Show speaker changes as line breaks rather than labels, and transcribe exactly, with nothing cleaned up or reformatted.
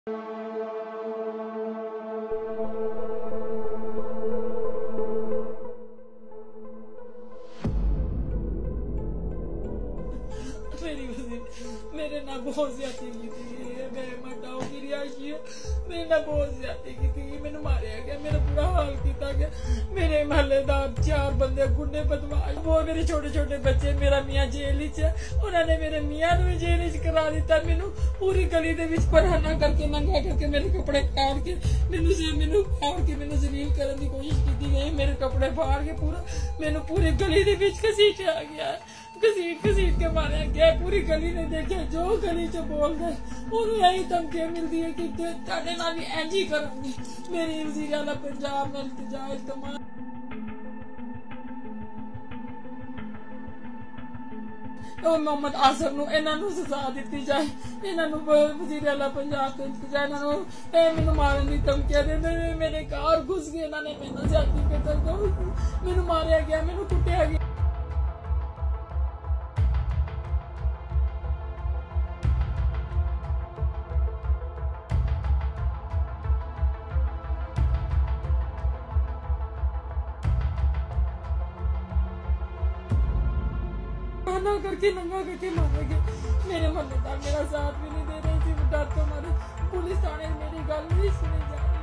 मेरी मेरे ना बहुत ज्यादा की थी, मैं मटाओ की रिहायशी है, मेरे ना बहुत ज्यादा की थी, मैंने मारे गया, मेरा बुरा हाल किया गया। मेरे महल्लेदार चार बंदे गुंडे बदमाश, वो मेरे छोटे छोटे बच्चे, मेरा मियाँ जेल च, उन्होंने मेरे मियाँ ने जेल च करा दिता। मैनू पूरी गली दे विच पराना करके नंगा करके मेरे कपड़े काट के मैनू से मैनू फाड़ के मैनू जलील करने की कोशिश की गई। मेरे कपड़े फाड़ के पूरा मैनू पूरी गली दे विच घसीटा गया, घसीट घसीट के मारा गया। पूरी गली ने देखे, जो गली च बोल गए उन्होंने यही धमकियां मिलती है कि तेरे नाल भी इंज ही करूंगी। मेरी वज़ीर आला पंजाब नाल इल्तिजा इल्तमा मोहम्मद आसफ नूं इन्हां नूं सजा दित्ती जाए, इन्हां नूं वज़ीर आला पंजाब तो इल्तिजा, इन्हां नूं मैनूं मारन दी धमकियां देंदे। मेरे घर घुस गए, इन्हां ने मेरे नाल ज्यादती करके मैनूं मारिया गया, मैनूं कुੱਟਿਆ गया। नंगा करके नंगा करके मारे गए। मेरे महल्लेदार मेरा साथ भी नहीं दे रहे थे, डर तो मारे पुलिस थाने मेरी गल नहीं सुनी जा रही।